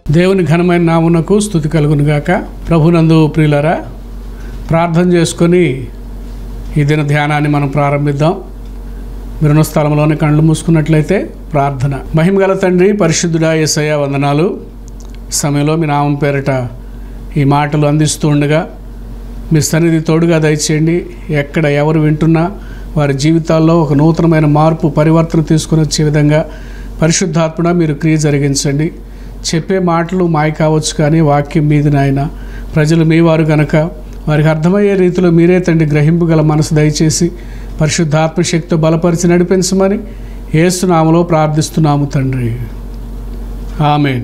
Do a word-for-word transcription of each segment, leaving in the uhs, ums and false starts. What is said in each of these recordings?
దేవుని ఘనమైన నామమునకు స్తుతి కలుగును గాక. ప్రభునందు ప్రియులారా, ప్రార్థన చేసుకొని ఈ దిన ధ్యానాన్ని మనం ప్రారంభిద్దాం. మీరున్న స్థలంలోనే కళ్ళు మూసుకున్నట్లయితే ప్రార్థన. మహిమగల తండ్రి, పరిశుద్ధుడా యేసయ్య వందనాలు. సమయంలో మీ నామం పేరిట ఈ మాటలు అందిస్తూ ఉండగా మీ సన్నిధి తోడుగా దయచేయండి. ఎక్కడ ఎవరు వింటున్నా వారి జీవితాల్లో ఒక నూతనమైన మార్పు, పరివర్తన తీసుకుని వచ్చే విధంగా పరిశుద్ధాత్మడ మీరు క్రియ జరిగించండి. చెప్పే మాటలు మాయ కావచ్చు, కానీ వాక్యం మీది నాయన. ప్రజలు మీ వారు గనక వారికి అర్థమయ్యే రీతిలో మీరే తండ్రి గ్రహింపుగల మనసు దయచేసి పరిశుద్ధాత్మ శక్తితో బలపరిచి నడిపించమని యేసు నామములో ప్రార్థిస్తున్నాము తండ్రి, ఆమేన్.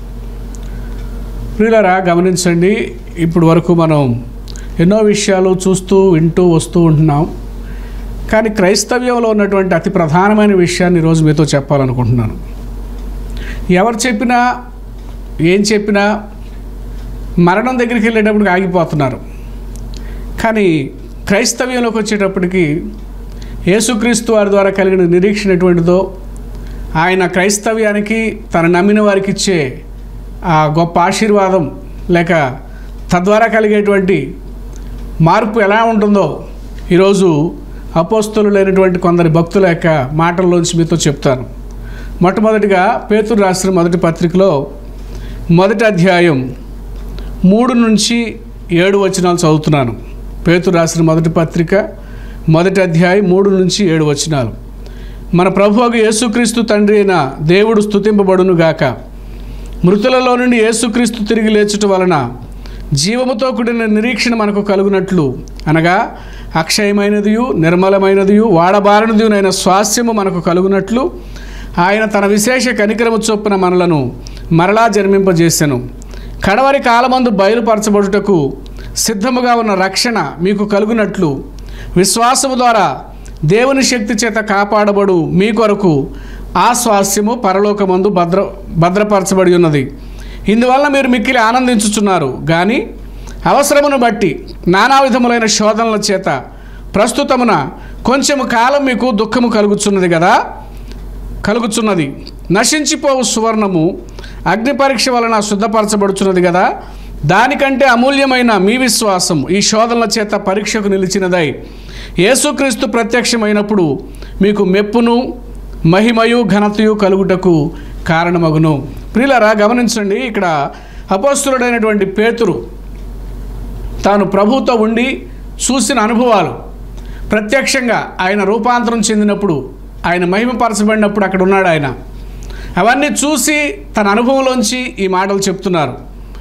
ప్రియులారా, గమనించండి, ఇప్పుడు వరకు మనం ఎన్నో విషయాలు చూస్తూ వింటూ వస్తూ ఉంటున్నాం. కానీ క్రైస్తవ్యంలో ఉన్నటువంటి అతి ప్రధానమైన విషయాన్ని ఈరోజు మీతో చెప్పాలనుకుంటున్నాను. ఎవరు చెప్పినా ఏం చెప్పినా మరణం దగ్గరికి వెళ్ళేటప్పటికి ఆగిపోతున్నారు. కానీ క్రైస్తవ్యంలోకి వచ్చేటప్పటికి యేసుక్రీస్తు వారి ద్వారా కలిగిన నిరీక్షణ ఎటువంటిదో, ఆయన క్రైస్తవ్యానికి తన నమ్మిన వారికి ఇచ్చే ఆ గొప్ప ఆశీర్వాదం లేక తద్వారా కలిగేటువంటి మార్పు ఎలా ఉంటుందో ఈరోజు అపోస్తలులు లేనటువంటి కొందరి భక్తుల యొక్క మాటల్లోంచి మీతో చెప్తాను. మొట్టమొదటిగా పేతురు రాసిన మొదటి పత్రికలో మొదటి అధ్యాయం మూడు నుంచి ఏడు వచనాలు చదువుతున్నాను. పేతురు రాసిన మొదటి పత్రిక మొదటి అధ్యాయం మూడు నుంచి ఏడు వచనాలు. మన ప్రభువుకు యేసుక్రీస్తు తండ్రి అయిన దేవుడు స్తుతింపబడును గాక. మృతులలో నుండి యేసుక్రీస్తు తిరిగి లేచుట వలన జీవముతో కూడిన నిరీక్షణ మనకు కలుగునట్లు, అనగా అక్షయమైనదియు నిర్మలమైనదియు వాడబారనిదియునైన స్వాస్థ్యము మనకు కలుగునట్లు ఆయన తన విశేష కనికరము చొప్పున మనలను మరలా జన్మింపజేసెను. కడవరి కాలమందు బయలుపరచబడుటకు సిద్ధముగా ఉన్న రక్షణ మీకు కలుగునట్లు విశ్వాసము ద్వారా దేవుని శక్తి చేత కాపాడబడు మీ కొరకు ఆ స్వాస్థ్యము పరలోకమందు భద్ర భద్రపరచబడి ఉన్నది. ఇందువల్ల మీరు మిక్కిలి ఆనందించుచున్నారు. కానీ అవసరమును బట్టి నానా విధములైన శోధనల చేత ప్రస్తుతమున కొంచెము కాలం మీకు దుఃఖము కలుగుచున్నది కదా కలుగుచున్నది నశించిపోవు సువర్ణము అగ్ని పరీక్ష వలన శుద్ధపరచబడుచున్నది కదా. దానికంటే అమూల్యమైన మీ విశ్వాసం ఈ శోధనల చేత పరీక్షకు నిలిచినదై యేసుక్రీస్తు ప్రత్యక్షమైనప్పుడు మీకు మెప్పును మహిమయు ఘనతయు కలుగుటకు కారణమగును. ప్రియులారా, గమనించండి, ఇక్కడ అపోస్తలుడైనటువంటి పేతురు తాను ప్రభువుతో ఉండి చూసిన అనుభవాలు, ప్రత్యక్షంగా ఆయన రూపాంతరం చెందినప్పుడు, ఆయన మహిమపరచబడినప్పుడు అక్కడ ఉన్నాడు ఆయన. అవన్నీ చూసి తన అనుభవంలోంచి ఈ మాటలు చెప్తున్నారు.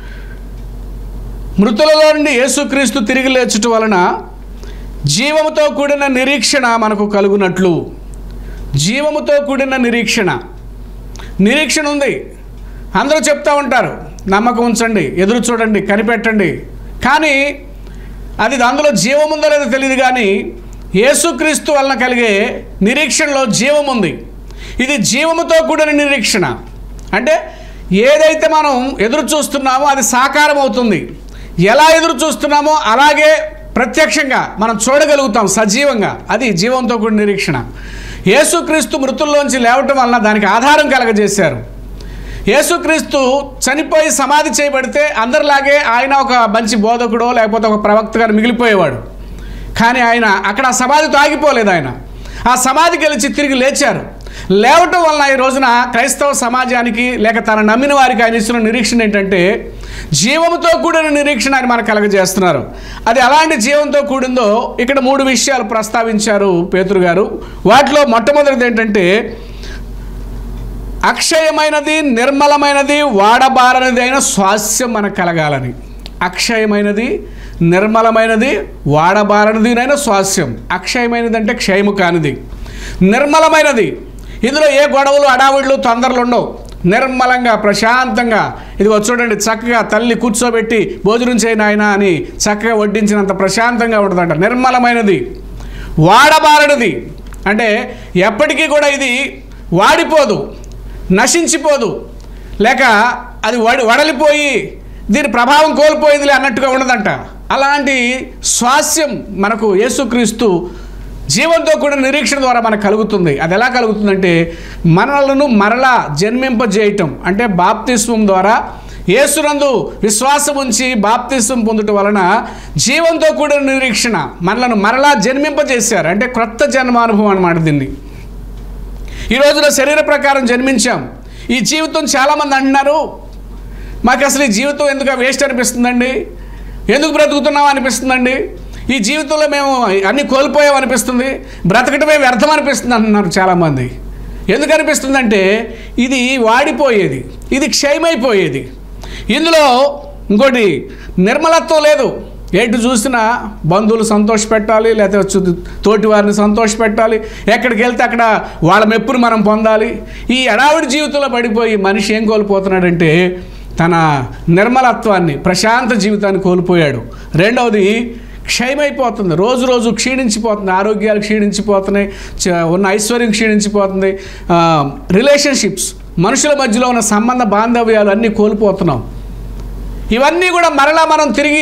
మృతులలో నుండి యేసుక్రీస్తు తిరిగి లేచుట వలన జీవముతో కూడిన నిరీక్షణ మనకు కలుగునట్లు. జీవముతో కూడిన నిరీక్షణ నిరీక్షణ ఉంది. అందరూ చెప్తూ ఉంటారు, నమ్మకం ఉంచండి, ఎదురు చూడండి, కనిపెట్టండి. కానీ అది అందులో జీవం ఉందో లేదో తెలియదు. కానీ యేసుక్రీస్తు వలన కలిగే నిరీక్షణలో జీవం ఉంది. ఇది జీవముతో కూడిన నిరీక్షణ. అంటే ఏదైతే మనం ఎదురు చూస్తున్నామో అది సాకారం అవుతుంది. ఎలా ఎదురు చూస్తున్నామో అలాగే ప్రత్యక్షంగా మనం చూడగలుగుతాం సజీవంగా. అది జీవంతో కూడిన నిరీక్షణ. యేసుక్రీస్తు మృతుల్లోంచి లేవటం వలన దానికి ఆధారం కలగజేశారు. యేసుక్రీస్తు చనిపోయి సమాధి చేయబడితే అందరిలాగే ఆయన ఒక మంచి బోధకుడో లేకపోతే ఒక ప్రవక్తగా మిగిలిపోయేవాడు. కానీ ఆయన అక్కడ ఆ సమాధితో ఆగిపోలేదు. ఆయన ఆ సమాధికి గెలిచి తిరిగి లేచారు. లేవటం వలన ఈ రోజున క్రైస్తవ సమాజానికి లేక తన నమ్మిన వారికి ఆయన ఇస్తున్న నిరీక్షణ ఏంటంటే జీవంతో కూడిన నిరీక్షణ అని మనకు కలగజేస్తున్నారు. అది అలాంటి జీవంతో కూడిందో ఇక్కడ మూడు విషయాలు ప్రస్తావించారు పేతురు గారు. వాటిలో మొట్టమొదటిది ఏంటంటే అక్షయమైనది, నిర్మలమైనది, వాడబారనిది అయిన స్వాస్థ్యం మనకు కలగాలని. అక్షయమైనది, నిర్మలమైనది, వాడబారనిది అయిన స్వాస్థ్యం. అక్షయమైనది అంటే క్షయము కానిది. నిర్మలమైనది, ఇందులో ఏ గొడవలు అడావిడ్లు తొందరలు ఉండవు. నిర్మలంగా ప్రశాంతంగా, ఇదిగో చూడండి, చక్కగా తల్లి కూర్చోబెట్టి భోజనం చేయను ఆయన అని చక్కగా వడ్డించినంత ప్రశాంతంగా ఉంటుందంట. నిర్మలమైనది. వాడబారనిది అంటే ఎప్పటికీ కూడా ఇది వాడిపోదు, నశించిపోదు, లేక అది వడి వడలిపోయి దీని ప్రభావం కోల్పోయిందిలే అన్నట్టుగా ఉండదంట. అలాంటి స్వాస్థ్యం మనకు యేసుక్రీస్తు జీవంతో కూడిన నిరీక్షణ ద్వారా మనకు కలుగుతుంది. అది ఎలా కలుగుతుందంటే మనలను మరలా జన్మింపజేయటం, అంటే బాప్తిస్మం ద్వారా యేసునందు విశ్వాసం ఉంచి బాప్తిస్మం పొందుట వలన జీవంతో కూడిన నిరీక్షణ మనలను మరలా జన్మింపజేశారు. అంటే క్రొత్త జన్మానుభవం అన్నమాట. దీన్ని ఈ రోజున శరీర ప్రకారం జన్మించాం. ఈ జీవితం చాలామంది అంటున్నారు, మాకు అసలు ఈ జీవితం ఎందుకు వేస్ట్ అనిపిస్తుందండి, ఎందుకు బ్రతుకుతున్నాం అనిపిస్తుందండి, ఈ జీవితంలో మేము అన్నీ కోల్పోయాం అనిపిస్తుంది, బ్రతకటమే వ్యర్థం అనిపిస్తుంది అంటున్నారు చాలామంది. ఎందుకు అనిపిస్తుందంటే ఇది వాడిపోయేది, ఇది క్షయమైపోయేది. ఇందులో ఇంకోటి నిర్మలత్వం లేదు. ఎటు చూసినా బంధువులు సంతోషపెట్టాలి, లేకపోతే తోటి వారిని సంతోషపెట్టాలి, ఎక్కడికి వెళ్తే అక్కడ వాళ్ళ మెప్పును మనం పొందాలి. ఈ అడావిడి జీవితంలో పడిపోయి మనిషి ఏం కోల్పోతున్నాడంటే తన నిర్మలత్వాన్ని, ప్రశాంత జీవితాన్ని కోల్పోయాడు. రెండవది క్షయమైపోతుంది, రోజు రోజు క్షీణించిపోతుంది, ఆరోగ్యాలు క్షీణించిపోతున్నాయి, ఉన్న ఐశ్వర్యం క్షీణించిపోతుంది, రిలేషన్షిప్స్, మనుషుల మధ్యలో ఉన్న సంబంధ బాంధవ్యాలు అన్నీ కోల్పోతున్నాం. ఇవన్నీ కూడా మరలా మనం తిరిగి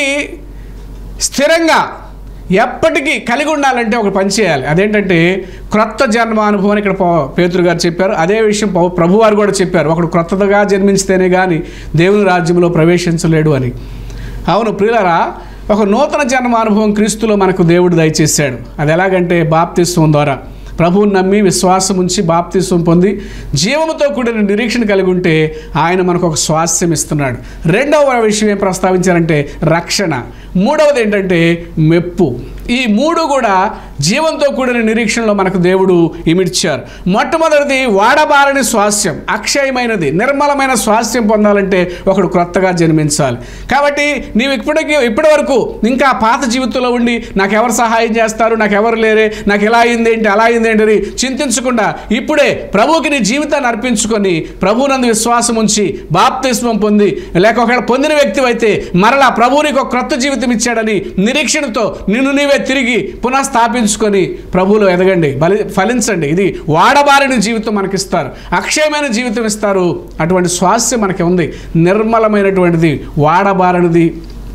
స్థిరంగా ఎప్పటికీ కలిగి ఉండాలంటే ఒక పని చేయాలి. అదేంటంటే క్రొత్త జన్మ అనుభవాన్ని ఇక్కడ పేతురు గారు చెప్పారు. అదే విషయం ప్రభువారు కూడా చెప్పారు, ఒకడు క్రొత్తగా జన్మించితేనే కానీ దేవుని రాజ్యంలో ప్రవేశించలేడు అని. అవును ప్రియులారా, ఒక నూతన జన్మ అనుభవం క్రీస్తులో మనకు దేవుడు దయచేశాడు. అది ఎలాగంటే బాప్తిస్మం ద్వారా ప్రభువుని నమ్మి విశ్వాసం ఉంచి బాప్తిస్మం పొంది జీవముతో కూడిన నిరీక్షణ కలిగి ఉంటే ఆయన మనకు ఒక స్వాస్థ్యం ఇస్తున్నాడు. రెండవ విషయం ఏం ప్రస్తావించారంటే రక్షణ. మూడవది ఏంటంటే మెప్పు. ఈ మూడు కూడా జీవంతో కూడిన నిరీక్షణలో మనకు దేవుడు ఇమిడ్చారు. మొట్టమొదటిది వాడబారని స్వాస్థ్యం, అక్షయమైనది, నిర్మలమైన స్వాస్థ్యం పొందాలంటే ఒకడు క్రొత్తగా జన్మించాలి. కాబట్టి నీవు ఇప్పటికీ ఇప్పటి వరకు ఇంకా పాత జీవితంలో ఉండి నాకు ఎవరు సహాయం చేస్తారు, నాకు ఎవరు లేరే, నాకు ఎలా అయింది ఏంటి అలా అయింది ఏంటి అని చింతించకుండా ఇప్పుడే ప్రభువుకి నీ జీవితాన్ని అర్పించుకొని ప్రభువునందు విశ్వాసం ఉంచి బాప్తిస్మం పొంది, లేక ఒకవేళ పొందిన వ్యక్తి అయితే మరలా ప్రభువు నీకు ఒక క్రొత్త జీవితం ఇచ్చాడని నిరీక్షణతో నిన్ను నీవే తిరిగి పునఃస్థాపించుకొని ప్రభువులో ఎదగండి, బలి ఫలించండి. ఇది వాడబారిన జీవితం మనకిస్తారు, అక్షయమైన జీవితం ఇస్తారు. అటువంటి స్వాస్థ్యం మనకి ఉంది, నిర్మలమైనటువంటిది, వాడబారినది,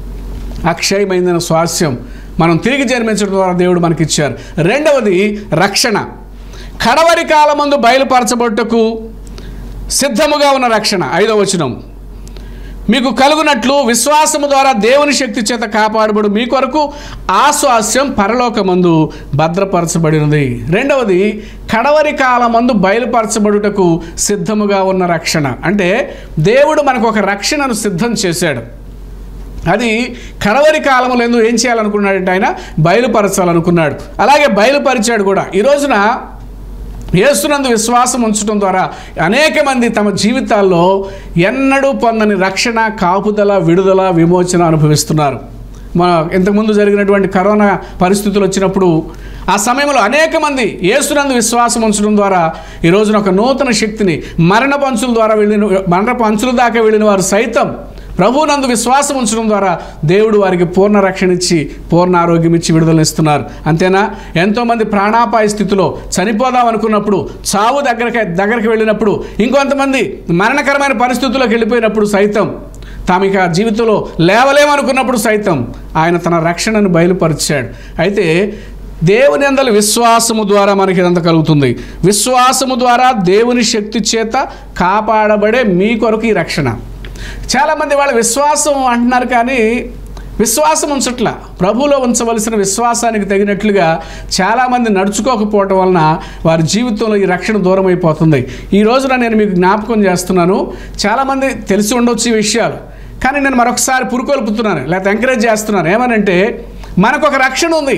అక్షయమైన స్వాస్థ్యం మనం తిరిగి జన్మించడం ద్వారా దేవుడు మనకిచ్చారు. రెండవది రక్షణ. కడవరి కాలమందు బయలుపరచబట్టుకు సిద్ధముగా ఉన్న రక్షణ. ఐదవ వచనం, మీకు కలుగునట్లు విశ్వాసము ద్వారా దేవుని శక్తి చేత కాపాడబడు మీ కొరకు ఆ స్వాస్థ్యం పరలోకమందు భద్రపరచబడినది. రెండవది కడవరి కాలమందు బయలుపరచబడుటకు సిద్ధముగా ఉన్న రక్షణ. అంటే దేవుడు మనకు ఒక రక్షణను సిద్ధం చేశాడు. అది కడవరి కాలంలో ఎందుకు ఏం చేయాలనుకున్నాడంటే ఆయన బయలుపరచాలనుకున్నాడు. అలాగే బయలుపరిచాడు కూడా. ఈ రోజున యేసునందు విశ్వాసం ఉంచడం ద్వారా అనేక మంది తమ జీవితాల్లో ఎన్నడూ పొందని రక్షణ, కాపుదల, విడుదల, విమోచన అనుభవిస్తున్నారు. మన ఇంతకుముందు జరిగినటువంటి కరోనా పరిస్థితులు వచ్చినప్పుడు ఆ సమయంలో అనేక మంది యేసునందు విశ్వాసం ఉంచడం ద్వారా ఈ రోజున ఒక నూతన శక్తిని, మరణపు అంచుల ద్వారా వెళ్ళిన మరణపు అంచుల దాకా వెళ్ళిన వారు సైతం ప్రభువునందు విశ్వాసం ఉంచడం ద్వారా దేవుడు వారికి పూర్ణ రక్షణ ఇచ్చి పూర్ణ ఆరోగ్యం ఇచ్చి విడుదలనిస్తున్నారు. అంతేనా, ఎంతోమంది ప్రాణాపాయ స్థితిలో చనిపోదాం అనుకున్నప్పుడు, చావు దగ్గరకి దగ్గరికి వెళ్ళినప్పుడు, ఇంకొంతమంది మరణకరమైన పరిస్థితుల్లోకి వెళ్ళిపోయినప్పుడు సైతం, తాము ఇక జీవితంలో లేవలేమనుకున్నప్పుడు సైతం ఆయన తన రక్షణను బయలుపరిచాడు. అయితే దేవుని యందలి విశ్వాసము ద్వారా మనకి ఇదంతా కలుగుతుంది. విశ్వాసము ద్వారా దేవుని శక్తి చేత కాపాడబడే మీ కొరకు ఈ రక్షణ. చాలామంది వాళ్ళ విశ్వాసం అంటున్నారు కానీ విశ్వాసం ఉంచట్లా. ప్రభువులో ఉంచవలసిన విశ్వాసానికి తగినట్లుగా చాలామంది నడుచుకోకపోవటం వలన వారి జీవితంలో ఈ రక్షణ దూరం అయిపోతుంది. ఈ రోజున నేను మీకు జ్ఞాపకం చేస్తున్నాను, చాలామంది తెలిసి ఉండొచ్చు ఈ విషయాలు, కానీ నేను మరొకసారి పురుకొల్పుతున్నాను, లేకపోతే ఎంకరేజ్ చేస్తున్నాను. ఏమనంటే మనకు ఒక రక్షణ ఉంది.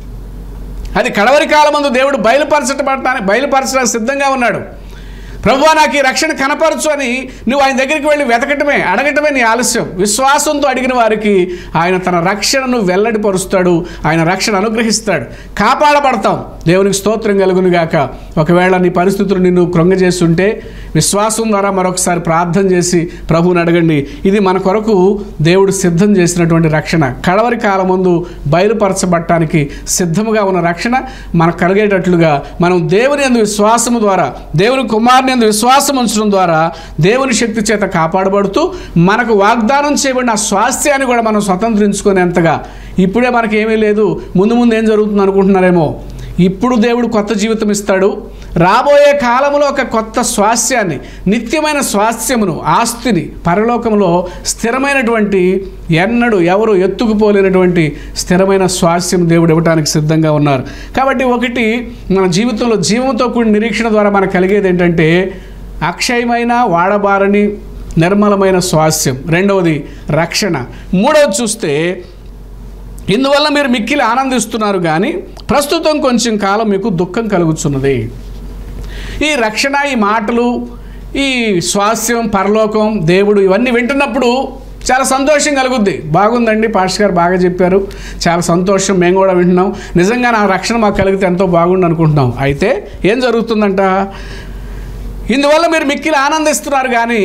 అది కడవరి కాలమందు దేవుడు బయలుపరచబడటానికి బయలుపరచడానికి సిద్ధంగా ఉన్నాడు. ప్రభువా నాకు ఈ రక్షణ కనపరచు అని నువ్వు ఆయన దగ్గరికి వెళ్ళి వెతకటమే, అడగటమే నీ ఆలస్యం. విశ్వాసంతో అడిగిన వారికి ఆయన తన రక్షణను వెల్లడిపరుస్తాడు, ఆయన రక్షణ అనుగ్రహిస్తాడు, కాపాడబడతాం. దేవునికి స్తోత్రం కలుగును గాక. ఒకవేళ నీ పరిస్థితులు నిన్ను కృంగజేస్తుంటే విశ్వాసం ద్వారా మరొకసారి ప్రార్థన చేసి ప్రభువుని అడగండి. ఇది మన కొరకు దేవుడు సిద్ధం చేసినటువంటి రక్షణ. కడవరి కాలం ముందు బయలుపరచబడటానికి సిద్ధముగా ఉన్న రక్షణ మనకు కలిగేటట్లుగా మనం దేవుని యందు విశ్వాసము ద్వారా, దేవుని కుమారుని యందు విశ్వాసం ఉంచడం ద్వారా దేవుని శక్తి చేత కాపాడబడుతూ మనకు వాగ్దానం చేయబడిన స్వాస్థ్యాన్ని కూడా మనం స్వతంత్రించుకునేంతగా. ఇప్పుడే మనకి ఏమీ లేదు, ముందు ముందు ఏం జరుగుతుంది అనుకుంటున్నారేమో. ఇప్పుడు దేవుడు కొత్త జీవితం ఇస్తాడు. రాబోయే కాలంలో ఒక కొత్త స్వాస్థ్యాన్ని, నిత్యమైన స్వాస్థ్యమును, ఆస్తిని పరలోకంలో స్థిరమైనటువంటి, ఎన్నడూ ఎవరు ఎత్తుకుపోలేనటువంటి స్థిరమైన స్వాస్థ్యం దేవుడు ఇవ్వడానికి సిద్ధంగా ఉన్నారు. కాబట్టి ఒకటి, మన జీవితంలో జీవంతో కూడిన నిరీక్షణ ద్వారా మనకు కలిగేది ఏంటంటే అక్షయమైన, వాడబారని, నిర్మలమైన స్వాస్థ్యం. రెండవది రక్షణ. మూడవది చూస్తే, ఇందువల్ల మీరు మిక్కిలి ఆనందిస్తున్నారు కానీ ప్రస్తుతం కొంచెం కాలం మీకు దుఃఖం కలుగుతున్నది. ఈ రక్షణ, ఈ మాటలు, ఈ స్వాస్థ్యం, పరలోకం, దేవుడు ఇవన్నీ వింటున్నప్పుడు చాలా సంతోషం కలుగుద్ది. బాగుందండి, పాస్టర్ గారు బాగా చెప్పారు, చాలా సంతోషం, మేము కూడా వింటున్నాం, నిజంగా నా రక్షణ మాకు కలిగితే ఎంతో బాగుండు అనుకుంటున్నాం. అయితే ఏం జరుగుతుందంట, ఇందువల్ల మీరు మిక్కిలి ఆనందిస్తున్నారు కానీ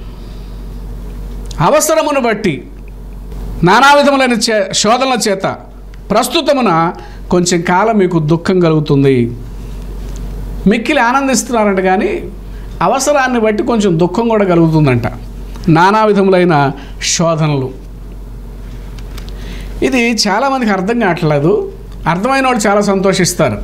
అవసరమును బట్టి నానా విధములైన చే శోధనల చేత ప్రస్తుతమున కొంచెం కాలం మీకు దుఃఖం కలుగుతుంది. మిక్కిలి ఆనందిస్తున్నారంట కానీ అవసరాన్ని బట్టి కొంచెం దుఃఖం కూడా కలుగుతుందంట. నానా విధములైన శోధనలు. ఇది చాలామందికి అర్థం కావట్లేదు. అర్థమైన వాళ్ళు చాలా సంతోషిస్తారు.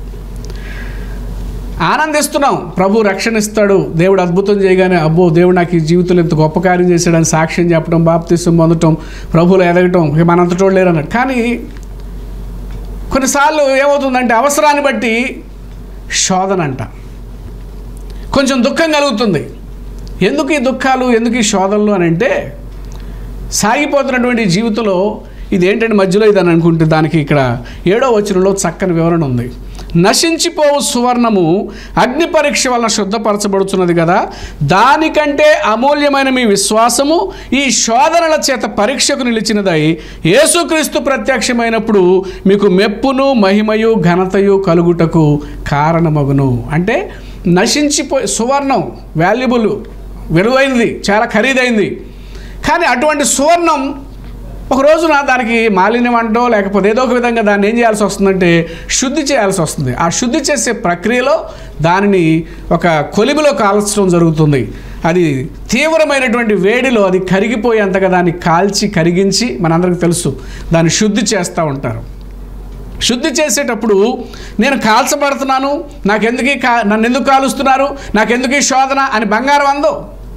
ఆనందిస్తున్నాం, ప్రభు రక్షణ ఇస్తాడు, దేవుడు అద్భుతం చేయగానే అబ్బో దేవుడు నాకు ఈ జీవితంలో ఇంత గొప్ప కార్యం చేశాడని సాక్ష్యం చెప్పడం, బాప్తిసం పొందటం, ప్రభువులో ఎదగటం, మనంతటోడు లేరు అన్నట్టు. కానీ కొన్నిసార్లు ఏమవుతుందంటే అవసరాన్ని బట్టి శోధన అంట, కొంచెం దుఃఖం కలుగుతుంది. ఎందుకు ఈ దుఃఖాలు, ఎందుకు ఈ శోధనలు అని అంటే, సాగిపోతున్నటువంటి జీవితంలో ఇది ఏంటంటే మధ్యలో ఇది అని అనుకుంటే దానికి ఇక్కడ ఏడో వచనంలో చక్కని వివరణ ఉంది. నశించిపోవు సువర్ణము అగ్ని పరీక్ష వలన శుద్ధపరచబడుతున్నది కదా, దానికంటే అమూల్యమైన మీ విశ్వాసము ఈ శోధనల చేత పరీక్షకు నిలిచినదై యేసుక్రీస్తు ప్రత్యక్షమైనప్పుడు మీకు మెప్పును, మహిమయు, ఘనతయు కలుగుటకు కారణమగును. అంటే నశించిపోయి సువర్ణం వాల్యుబుల్, విలువైనది, చాలా ఖరీదైంది. కానీ అటువంటి సువర్ణం ఒక రోజున దానికి మాలిన్యం అంటో లేకపోతే ఏదో ఒక విధంగా దాన్ని ఏం చేయాల్సి వస్తుందంటే శుద్ధి చేయాల్సి వస్తుంది. ఆ శుద్ధి చేసే ప్రక్రియలో దానిని ఒక కొలిమిలో కాల్చడం జరుగుతుంది. అది తీవ్రమైనటువంటి వేడిలో అది కరిగిపోయేంతగా దాన్ని కాల్చి కరిగించి, మనందరికీ తెలుసు, దాన్ని శుద్ధి చేస్తూ ఉంటారు. శుద్ధి చేసేటప్పుడు నేను కాల్చబడుతున్నాను, నాకెందుకు కా నన్ను ఎందుకు కాలుస్తున్నారు, నాకెందుకు ఈ శోధన అని బంగారం అందో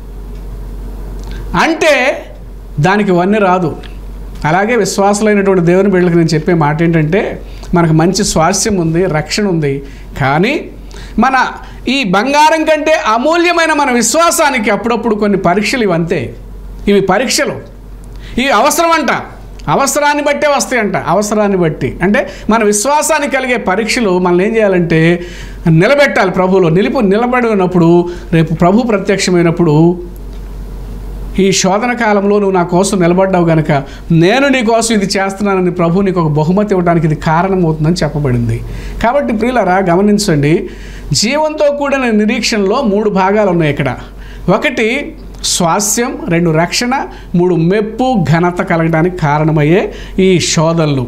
అంటే దానికి వన్నీ రాదు. అలాగే విశ్వాసులైనటువంటి దేవుని బిడ్డలకు నేను చెప్పే మాట ఏంటంటే, మనకు మంచి స్వాస్థ్యం ఉంది, రక్షణ ఉంది, కానీ మన ఈ బంగారం కంటే అమూల్యమైన మన విశ్వాసానికి అప్పుడప్పుడు కొన్ని పరీక్షలు ఇవంతే. ఇవి పరీక్షలు, ఇవి అవసరం అంట, అవసరాన్ని బట్టే వస్తాయంట. అవసరాన్ని బట్టి అంటే మన విశ్వాసానికి కలిగే పరీక్షలు మనల్ని ఏం చేయాలంటే నిలబెట్టాలి. ప్రభువులో నిలిపి నిలబడినప్పుడు రేపు ప్రభు ప్రత్యక్షమైనప్పుడు ఈ శోధన కాలంలో నువ్వు నా కోసం నిలబడ్డావు కనుక నేను నీ కోసం ఇది చేస్తున్నానని ప్రభు నీకు ఒక బహుమతి ఇవ్వడానికి ఇది కారణమవుతుందని చెప్పబడింది. కాబట్టి ప్రియులారా గమనించండి, జీవంతో కూడిన నిరీక్షణలో మూడు భాగాలు ఉన్నాయి ఇక్కడ. ఒకటి స్వాస్థ్యం, రెండు రక్షణ, మూడు మెప్పు, ఘనత కలగడానికి కారణమయ్యే ఈ శోధనలు.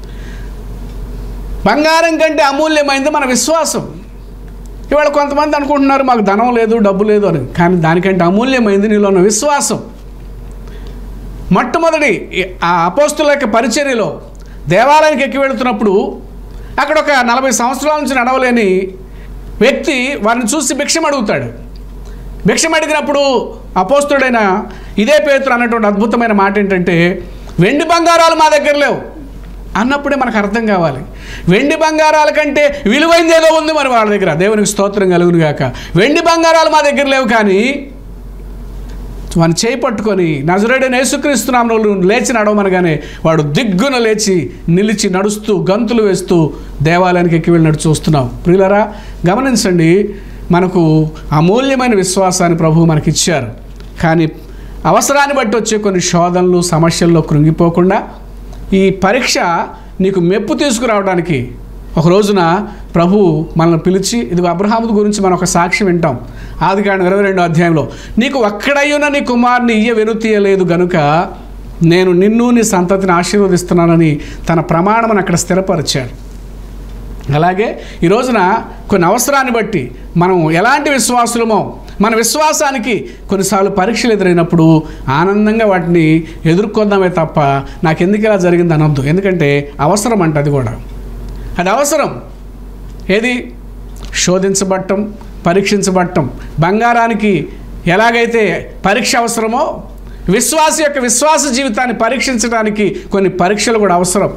బంగారం కంటే అమూల్యమైంది మన విశ్వాసం. ఇవాళ కొంతమంది అనుకుంటున్నారు మాకు ధనం లేదు, డబ్బు లేదు అని, కానీ దానికంటే అమూల్యమైంది నీలో ఉన్న విశ్వాసం. మొట్టమొదటి ఆ అపోస్తుల యొక్క పరిచర్యలో దేవాలయానికి ఎక్కి వెళుతున్నప్పుడు అక్కడ ఒక నలభై సంవత్సరాల నుంచి నడవలేని వ్యక్తి వారిని చూసి భిక్షం అడుగుతాడు. భిక్షం అడిగినప్పుడు అపోస్తుడైన ఇదే పేతురు అన్నటువంటి అద్భుతమైన మాట ఏంటంటే, వెండి బంగారాలు మా దగ్గర లేవు అన్నప్పుడే మనకు అర్థం కావాలి. వెండి బంగారాల కంటే విలువైంది ఏదో ఉంది మరి వాళ్ళ దగ్గర. దేవునికి స్తోత్రం కలుగును గాక. వెండి బంగారాలు మా దగ్గర లేవు, కానీ వాడిని చేయి పట్టుకొని నజరేయుడైన యేసుక్రీస్తు నామములో లేచి నడవమనగానే వాడు దిగ్గున లేచి నిలిచి నడుస్తూ గంతులు వేస్తూ దేవాలయానికి ఎక్కి వెళ్ళినట్టు చూస్తున్నాం. ప్రియులారా గమనించండి, మనకు అమూల్యమైన విశ్వాసాన్ని ప్రభువు మనకిచ్చారు, కానీ అవసరాన్ని బట్టి వచ్చే కొన్ని శోధనలు, సమస్యల్లో కృంగిపోకుండా ఈ పరీక్ష నీకు మెప్పు తీసుకురావడానికి ఒక రోజున ప్రభు మనల్ని పిలిచి, ఇదిగో అబ్రహాము గురించి మనం ఒక సాక్ష్యం వింటాం ఆదికాండం ఇరవై రెండో అధ్యాయంలో, నీకు ఒక్కడయ్యున నీ కుమారుని ఇయ్య వెనుతీయలేదు గనుక నేను నిన్ను నీ సంతతిని ఆశీర్వదిస్తున్నానని తన ప్రమాణమును అక్కడ స్థిరపరిచాడు. అలాగే ఈ రోజున కొన్ని అవసరాన్ని బట్టి మనం ఎలాంటి విశ్వాసులమో, మన విశ్వాసానికి కొన్నిసార్లు పరీక్షలు ఎదురైనప్పుడు ఆనందంగా వాటిని ఎదుర్కొందామే తప్ప నాకెందుకు ఇలా జరిగింది అనొద్దు. ఎందుకంటే అవసరం అంట, అది కూడా అది అవసరం. ఏది? శోధించబడటం, పరీక్షించబడటం. బంగారానికి ఎలాగైతే పరీక్ష అవసరమో విశ్వాస యొక్క విశ్వాస జీవితాన్ని పరీక్షించడానికి కొన్ని పరీక్షలు కూడా అవసరం.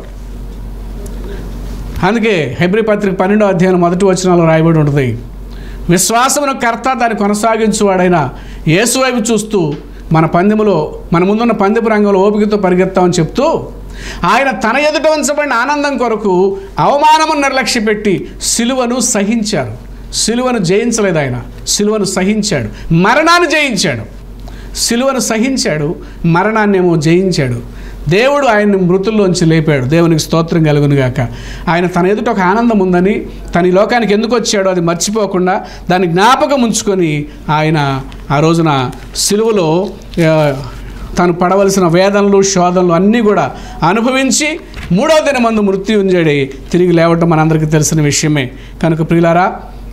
అందుకే హెబ్రీ పత్రిక పన్నెండో అధ్యాయం మొదటి వచనాల్లో రాయబడి ఉంటుంది, విశ్వాసమును కర్త దాన్ని కొనసాగించువాడైన యేసు వైపు చూస్తూ మన పందెములో మన ముందున్న పందెపు రంగంలో ఓపికతో పరిగెత్తామని చెప్తూ ఆయన తన ఎదుట ఉంచబడిన ఆనందం కొరకు అవమానమును నిర్లక్ష్య పెట్టి సిలువను సహించారు. సిలువను జయించలేదు, ఆయన సిలువను సహించాడు, మరణాన్ని జయించాడు. సిలువను సహించాడు, మరణాన్నేమో జయించాడు. దేవుడు ఆయన్ని మృతుల్లోంచి లేపాడు. దేవునికి స్తోత్రం కలుగును గాక. ఆయన తన ఎదుట ఒక ఆనందం ఉందని, తన ఈ లోకానికి ఎందుకు వచ్చాడో అది మర్చిపోకుండా దాన్ని జ్ఞాపకం ఉంచుకొని ఆయన ఆ రోజున సిలువలో తను పడవలసిన వేదనలు శోధనలు అన్నీ కూడా అనుభవించి మూడవ దినమందు మృత్యుంజడి తిరిగి లేవటం మనందరికీ తెలిసిన విషయమే. కనుక ప్రియులారా,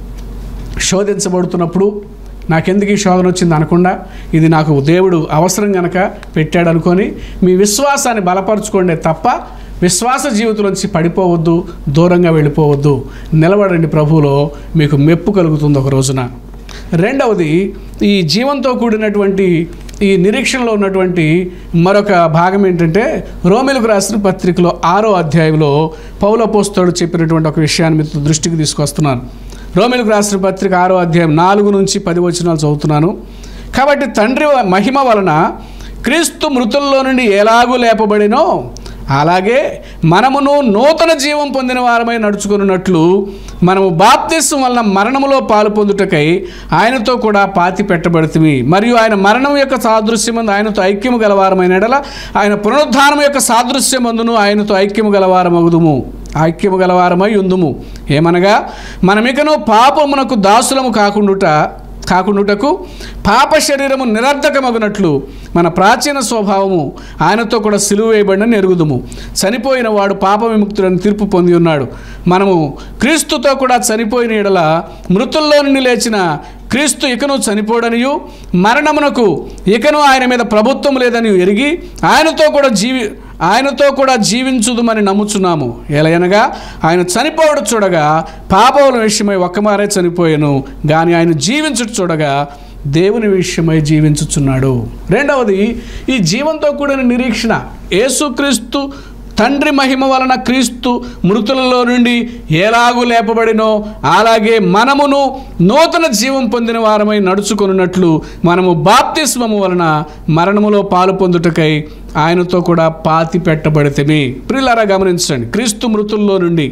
శోధించబడుతున్నప్పుడు నాకెందుకు ఈ శోధన వచ్చింది అనకుండా ఇది నాకు దేవుడు అవసరం కనుక పెట్టాడు అనుకొని మీ విశ్వాసాన్ని బలపరుచుకోండి తప్ప విశ్వాస జీవితంలోంచి పడిపోవద్దు, దూరంగా వెళ్ళిపోవద్దు. నిలబడండి, ప్రభువులో మీకు మెప్పు కలుగుతుంది ఒక రోజున. రెండవది, ఈ జీవంతో కూడినటువంటి ఈ నిరీక్షణలో ఉన్నటువంటి మరొక భాగం ఏంటంటే రోమీలకు రాసిన పత్రికలో ఆరో అధ్యాయంలో పౌలు అపోస్తలుడు చెప్పినటువంటి ఒక విషయాన్ని మీతో దృష్టికి తీసుకొస్తున్నాను. రోమీలకు రాసిన పత్రిక ఆరో అధ్యాయం నాలుగు నుంచి పది వచనాలు చదువుతున్నాను. కాబట్టి తండ్రి మహిమ వలన క్రీస్తు మృతుల్లో నుండి ఎలాగూ లేపబడినో అలాగే మనమును నూతన జీవం పొందిన వారమై నడుచుకున్నట్లు మనము బాప్తిస్మం వలన మరణములో పాలు పొందుటకై ఆయనతో కూడా పాతి పెట్టబడితిమి. మరియు ఆయన మరణం యొక్క సాదృశ్యమందు ఆయనతో ఐక్యము గలవారమైన ఎడల ఆయన పునరుద్ధానం యొక్క సాదృశ్యమందును ఆయనతో ఐక్యము గలవారమగుదుము ఐక్యము గలవారమై ఉందుము. ఏమనగా మనమికను పాపమునకు దాసులము కాకుండుట కాకుండుటకు పాప శరీరము నిరర్ధకమగునట్లు మన ప్రాచీన స్వభావము ఆయనతో కూడా సిలువ వేయబడినని ఎరుగుదుము. చనిపోయిన వాడు పాప విముక్తుడని తీర్పు పొంది ఉన్నాడు. మనము క్రీస్తుతో కూడా చనిపోయిన ఎడల మృతుల్లో నుండి లేచిన క్రీస్తు ఇకను చనిపోడనియు మరణమునకు ఇకను ఆయన మీద ప్రభుత్వం లేదని ఎరిగి ఆయనతో కూడా జీవి ఆయనతో కూడా జీవించుదుమని నమ్ముచున్నాము. ఎలయనగా ఆయన చనిపోవడం చూడగా పాపముల విషయమై ఒక్కమారే చనిపోయాను, కానీ ఆయన జీవించుట చూడగా దేవుని విషయమై జీవించుచున్నాడు. రెండవది, ఈ జీవంతో కూడిన నిరీక్షణ. యేసుక్రీస్తు తండ్రి మహిమ వలన క్రీస్తు మృతులలో నుండి ఎలాగూ లేపబడినో అలాగే మనమును నూతన జీవం పొందిన వారమై నడుచుకొనున్నట్లు మనము బాప్తిస్మము వలన మరణములో పాలు పొందుటకై ఆయనతో కూడా పాతి పెట్టబడితేమి. ప్రియులారా గమనించండి, క్రీస్తు మృతుల్లో నుండి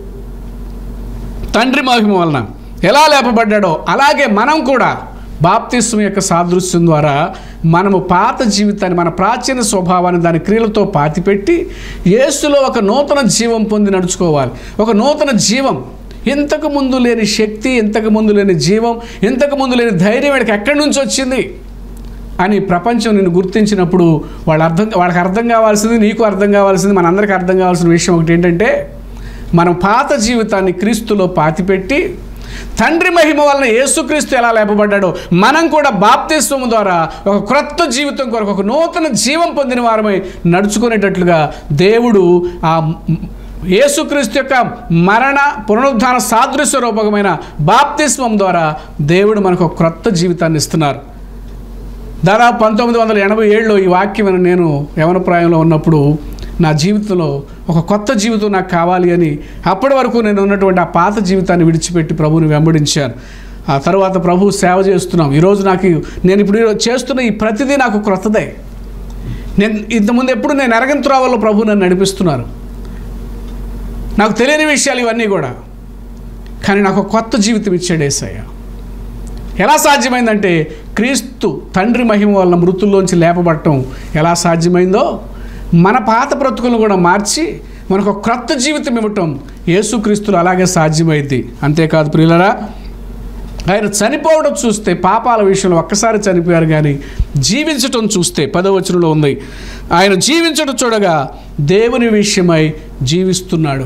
తండ్రి మహిమ వలన ఎలా లేపబడ్డాడో అలాగే మనం కూడా బాప్తిస్మం యొక్క సాదృశ్యం ద్వారా మనము పాత జీవితాన్ని, మన ప్రాచీన స్వభావాన్ని దాని క్రియలతో పాతిపెట్టి యేసులో ఒక నూతన జీవం పొంది నడుచుకోవాలి. ఒక నూతన జీవం, ఇంతకు ముందు లేని శక్తి, ఇంతకు ముందు లేని జీవం, ఇంతకు ముందు లేని ధైర్యం వీడికి ఎక్కడి నుంచి వచ్చింది అని ప్రపంచం నిన్ను గుర్తించినప్పుడు వాళ్ళు అర్థం వాళ్ళకి అర్థం కావాల్సింది, నీకు అర్థం కావాల్సింది, మనందరికీ అర్థం కావాల్సిన విషయం ఒకటి ఏంటంటే మనం పాత జీవితాన్ని క్రీస్తులో పాతిపెట్టి తండ్రి మహిమ వలన యేసుక్రీస్తు ఎలా లేపబడ్డాడో మనం కూడా బాప్తిస్మము ద్వారా ఒక క్రొత్త జీవితం కొరకు ఒక నూతన జీవం పొందిన వారమై నడుచుకునేటట్లుగా దేవుడు ఆ యేసుక్రీస్తు యొక్క మరణ పునరుద్ధాన సాదృశ్య రూపకమైన బాప్తిస్మం ద్వారా దేవుడు మనకు ఒక క్రొత్త జీవితాన్ని ఇస్తున్నారు. దాదాపు పంతొమ్మిది వందల ఎనభై ఏడులో ఈ వాక్యం నేను యవనప్రాయంలో ఉన్నప్పుడు నా జీవితంలో ఒక కొత్త జీవితం నాకు కావాలి అని అప్పటి వరకు నేను ఉన్నటువంటి ఆ పాత జీవితాన్ని విడిచిపెట్టి ప్రభువుని వెంబడించాను. ఆ తర్వాత ప్రభు సేవ చేస్తున్నాం. ఈరోజు నాకు నేను ఇప్పుడు చేస్తున్న ఈ ప్రతిదీ నాకు క్రొత్తదే. నేను ఇంతకుముందు ఎప్పుడు నేను ఎరగని త్రోవల్లో ప్రభు నన్ను నడిపిస్తున్నారు. నాకు తెలియని విషయాలు ఇవన్నీ కూడా, కానీ నాకు ఒక కొత్త జీవితం ఇచ్చాడు యేసయ్య. ఎలా సాధ్యమైందంటే క్రీస్తు తండ్రి మహిమ వలన మృతుల్లోంచి లేపబడటం ఎలా సాధ్యమైందో మన పాత బ్రతుకులను కూడా మార్చి మనకు ఒక క్రొత్త జీవితం ఇవ్వటం యేసుక్రీస్తులు అలాగే సాధ్యమైంది. అంతేకాదు ప్రియులరా, ఆయన చనిపోవడం చూస్తే పాపాల విషయంలో ఒక్కసారి చనిపోయారు, కానీ జీవించటం చూస్తే పదవ వచనంలో ఉంది, ఆయన జీవించడం చూడగా దేవుని విషయమై జీవిస్తున్నాడు.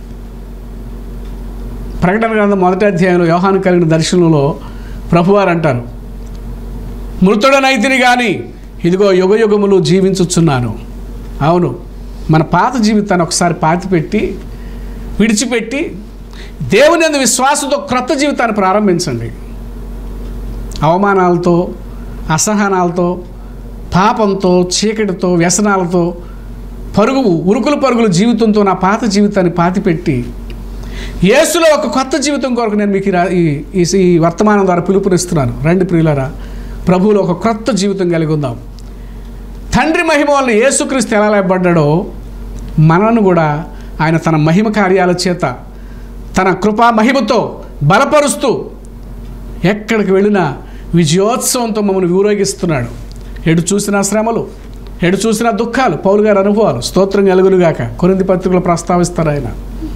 ప్రకటన గ్రంథం మొదటి అధ్యాయంలో యోహాను కలిగిన దర్శనంలో ప్రభువారు అంటారు, మృతుడనైతిని కానీ ఇదిగో యుగ యుగములు జీవించుచున్నాను. అవును, మన పాత జీవితాన్ని ఒకసారి పాతిపెట్టి విడిచిపెట్టి దేవుని యందు విశ్వాసంతో క్రొత్త జీవితాన్ని ప్రారంభించండి. అవమానాలతో, అసహనాలతో, పాపంతో, చీకటితో, వ్యసనాలతో, పరుగు ఉరుకులు పరుగుల జీవితంతో నా పాత జీవితాన్ని పాతిపెట్టి యేసులో ఒక కొత్త జీవితం కొరకు నేను మీకు ఈ ఈ వర్తమానం ద్వారా పిలుపునిస్తున్నాను. రండి ప్రియులారా, ప్రభువులో ఒక క్రొత్త జీవితం కలిగి ఉందాం. తండ్రి మహిమ వలన యేసుక్రీస్తు ఎలా లేపబడ్డాడో మనను కూడా ఆయన తన మహిమ కార్యాల చేత తన కృపా మహిమతో బలపరుస్తూ ఎక్కడికి వెళ్ళినా విజయోత్సవంతో మమ్మల్ని ఊరేగిస్తున్నాడు. ఎటు చూసిన శ్రమలు, ఎటు చూసిన దుఃఖాలు, పౌలు గారి అనుభవాలు స్తోత్రం కలుగునుగాక కొరింథీ పత్రికలో ప్రస్తావిస్తారు ఆయన.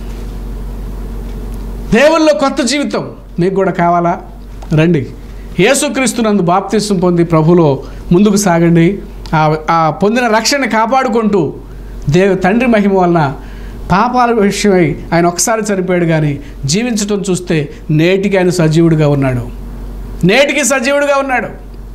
దేవుల్లో కొత్త జీవితం మీకు కూడా కావాలా? రండి, యేసుక్రీస్తునందు బాప్తిసం పొంది ప్రభులో ముందుకు సాగండి. ఆ పొందిన రక్షణ కాపాడుకుంటూ దేవు తండ్రి మహిమ వలన పాపాల విషయమై ఆయన ఒకసారి చనిపోయాడు, కానీ జీవించటం చూస్తే నేటికి ఆయన సజీవుడిగా ఉన్నాడు. నేటికి సజీవుడిగా ఉన్నాడు.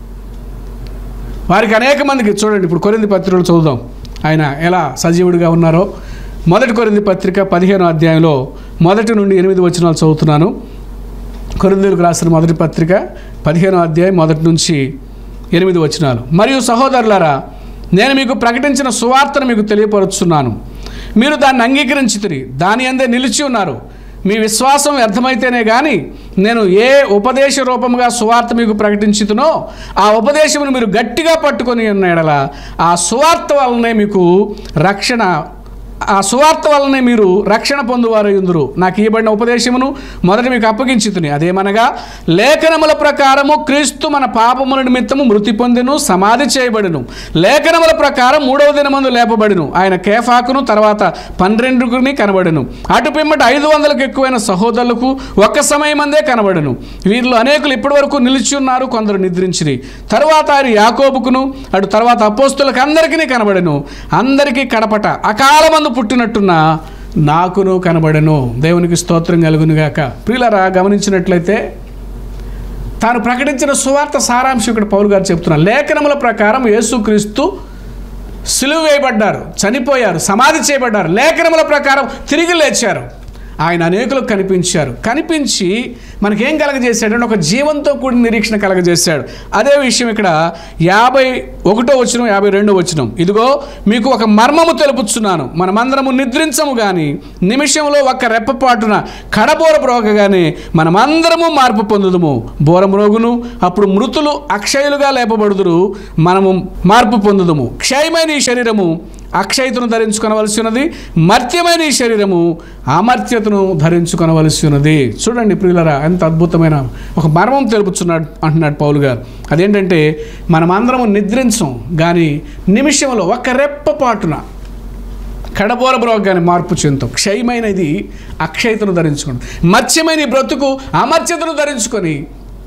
వారికి అనేక మందికి చూడండి, ఇప్పుడు కొరింథీ పత్రికలు చదువుదాం ఆయన ఎలా సజీవుడిగా ఉన్నారో. మొదటి కొరింథీ పత్రిక పదిహేనో అధ్యాయంలో మొదటి నుండి ఎనిమిది వచనాలు చదువుతున్నాను. కొరింథీయులకు రాసిన మొదటి పత్రిక పదిహేనో అధ్యాయం మొదటి నుంచి ఎనిమిది వచనాలు. మరియు సహోదరులారా, నేను మీకు ప్రకటించిన సువార్తను మీకు తెలియపరుచున్నాను. మీరు దాన్ని అంగీకరించితిరి, దాని అందే నిలిచి ఉన్నారు. మీ విశ్వాసం వ్యర్థమైతేనే కానీ నేను ఏ ఉపదేశ రూపముగా సువార్త మీకు ప్రకటించుతునో ఆ ఉపదేశమును మీరు గట్టిగా పట్టుకొని ఉన్న ఎడల ఆ సువార్త వల్లనే మీకు రక్షణ ఆ సువార్త వల్లనే మీరు రక్షణ పొందువారు యుందురు. నాకు ఇవ్వబడిన ఉపదేశమును మొదట మీకు అప్పగించుతుని, అదేమనగా లేఖనముల ప్రకారము క్రీస్తు మన పాపముల నిమిత్తము మృతి పొందెను, సమాధి చేయబడెను. లేఖనముల ప్రకారం మూడవ దినమందు లేపబడెను. ఆయన కేఫాకును తర్వాత పన్నెండుగురిని కనబడెను. అటు పిమ్మట ఐదు వందలకు ఎక్కువైన సహోదరులకు ఒక్క సమయమందే కనబడెను. వీరిలో అనేకులు ఇప్పటి వరకు నిలిచి ఉన్నారు, కొందరు నిద్రించిరి. తరువాత ఆయన యాకోబుకును అటు తర్వాత అపోస్తులకు అందరికీ కనబడెను. అందరికీ కడపట అకాలమందు పుట్టినట్టున్న నాకును కనబడెను. దేవునికి స్తోత్రం కలుగునుగాక. ప్రియులారా, గమనించినట్లయితే తాను ప్రకటించిన సువార్త సారాంశం ఇక్కడ పౌలు గారు చెప్తున్నారు. లేఖనముల ప్రకారం యేసుక్రీస్తు సిలువ వేయబడ్డారు, చనిపోయారు, సమాధి చేయబడ్డారు. లేఖనముల ప్రకారం తిరిగి లేచారు. ఆయన అనేకులకు కనిపించారు. కనిపించి మనకేం కలగజేశాడంటే ఒక జీవంతో కూడిన నిరీక్షణ కలగజేశాడు. అదే విషయం ఇక్కడ యాభై ఒకటో వచనం, యాభై రెండో వచనం. ఇదిగో మీకు ఒక మర్మము తెలుపుచున్నాను, మనమందరము నిద్రించము కానీ నిమిషంలో ఒక్క రెప్పపాటున కడబోర బ్రోగగానే మనమందరము మార్పు పొందుదుము. బోరమ్రోగును, అప్పుడు మృతులు అక్షయులుగా లేపబడుదురు, మనము మార్పు పొందుదుము. క్షయమైన ఈ శరీరము అక్షయతను ధరించుకొనవలసి ఉన్నది, మర్త్యమైన ఈ శరీరము అమర్త్యతను ధరించుకొనవలసి ఉన్నది. చూడండి ప్రియులరా, ఎంత అద్భుతమైన ఒక మర్మం తెలుపుచున్నాడు అంటున్నాడు పౌలు గారు. అదేంటంటే మనమందరము నిద్రించం కానీ నిమిషంలో ఒక్క రెప్పపాటున కడబోర బ్రోగానే మార్పు చెందుతాం. క్షయమైనది అక్షయతను ధరించుకోండి, మత్స్యమైన ఈ బ్రతుకు అమర్త్యతను ధరించుకొని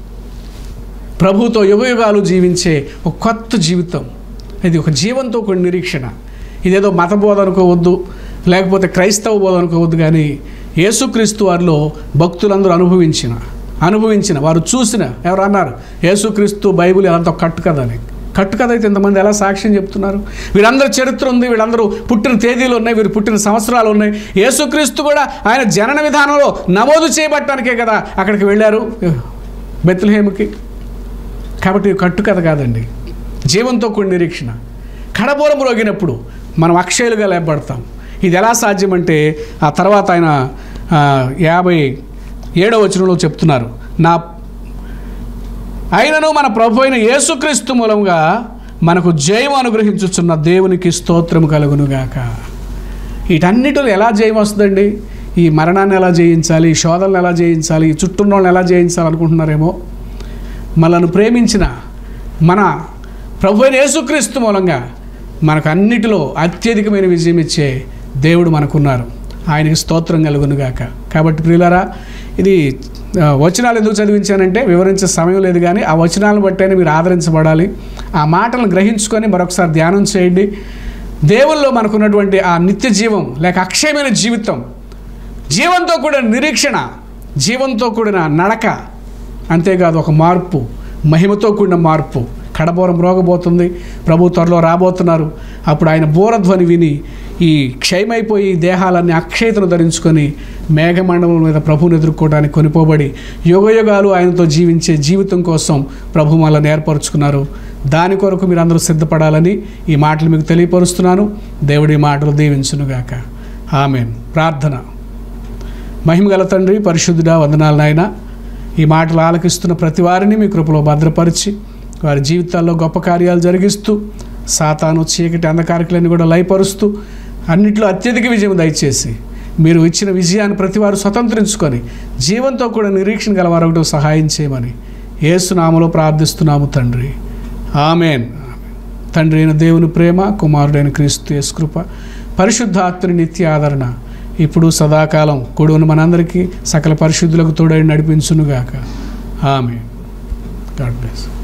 ప్రభుతో యుగయుగాలు జీవించే ఒక కొత్త జీవితం. ఇది ఒక జీవంతో కూడిన నిరీక్షణ. ఇదేదో మత బోధ అనుకోవద్దు, లేకపోతే క్రైస్తవ బోధ అనుకోవద్దు, కానీ యేసుక్రీస్తు వారిలో భక్తులందరూ అనుభవించిన అనుభవించిన వారు చూసిన ఎవరు అన్నారు యేసుక్రీస్తు బైబిల్ అంతా కట్టుకథ అని. కట్టుకథ అయితే ఇంతమంది ఎలా సాక్ష్యం చెప్తున్నారు? వీరందరూ చరిత్ర ఉంది, వీళ్ళందరూ పుట్టిన తేదీలు ఉన్నాయి, వీరు పుట్టిన సంవత్సరాలు ఉన్నాయి. యేసుక్రీస్తు కూడా ఆయన జనన విధానంలో నమోదు చేయబట్టడానికే కదా అక్కడికి వెళ్ళారు, బెత్లెహేముకి. కాబట్టి కట్టుకథ కాదండి, జీవంతో కూడిన నిరీక్షణ. కడబోరం రోగినప్పుడు మనం అక్షయులుగా లేపబడతాం. ఇది ఎలా సాధ్యమంటే ఆ తర్వాత ఆయన యాభై ఏడవ వచనంలో చెప్తున్నారు, నా అయినను మన ప్రభు అయిన యేసుక్రీస్తు మూలంగా మనకు జయం అనుగ్రహించుచున్న దేవునికి స్తోత్రం కలుగునుగాక. వీటన్నిటిలో ఎలా జయం వస్తుందండి? ఈ మరణాన్ని ఎలా జయించాలి, ఈ శోధనలు ఎలా జయించాలి, ఈ చుట్టూన్న వాళ్ళని ఎలా జయించాలి అనుకుంటున్నారేమో. మనల్ని ప్రేమించిన మన ప్రభు అయిన యేసుక్రీస్తు మూలంగా మనకు అన్నిటిలో అత్యధికమైన విజయం ఇచ్చే దేవుడు మనకున్నారు. ఆయనకి స్తోత్రం కలుగునుగాక. కాబట్టి ప్రియులారా, ఇది వచనాలు ఎందుకు చదివించానంటే వివరించే సమయం లేదు, కానీ ఆ వచనాలను బట్టేనే మీరు ఆదరించబడాలి. ఆ మాటలను గ్రహించుకొని మరొకసారి ధ్యానం చేయండి. దేవుల్లో మనకున్నటువంటి ఆ నిత్య జీవం లేక అక్షయమైన జీవితం, జీవంతో కూడిన నిరీక్షణ, జీవంతో కూడిన నడక, అంతేకాదు ఒక మార్పు, మహిమతో కూడిన మార్పు. కడబోరం రోగబోతుంది, ప్రభు త్వరలో రాబోతున్నారు. అప్పుడు ఆయన బోరధ్వని విని ఈ క్షయమైపోయి దేహాలన్నీ అక్షయతను ధరించుకొని మేఘమండలం మీద ప్రభువుని ఎదుర్కోవడానికి కొనిపోబడి యుగయుగాలు ఆయనతో జీవించే జీవితం కోసం ప్రభు మనల్ని ఏర్పరచుకున్నారు. దాని కొరకు మీరు అందరూ సిద్ధపడాలని ఈ మాటలు మీకు తెలియపరుస్తున్నాను. దేవుడి మాటలు దీవించునుగాక. ఆమేన్. ప్రార్థన. మహిమగల తండ్రి, పరిశుద్ధుడా, వందనాలు నాయన. ఈ మాటలు ఆలకిస్తున్న ప్రతి వారిని మీ కృపలో భద్రపరిచి వారి జీవితాల్లో గొప్ప కార్యాలు జరిగిస్తూ సాతాను చీకటి అంధకారకులను కూడా లయపరుస్తూ అన్నిట్లో అత్యధిక విజయం దయచేసి మీరు ఇచ్చిన విజయాన్ని ప్రతి వారు స్వతంత్రించుకొని జీవంతో కూడా నిరీక్షణ గలవారొకటో సహాయం చేయమని యేసు నామములో ప్రార్థిస్తున్నాము తండ్రి. ఆమేన్. తండ్రి అయిన దేవుని ప్రేమ, కుమారుడైన క్రీస్తు యేసు కృప, పరిశుద్ధాత్మని నిత్య ఆదరణ ఇప్పుడు సదాకాలం కూడున మనందరికీ సకల పరిశుద్ధులకు తోడై నడిపించునుగాక. ఆమేన్. God bless.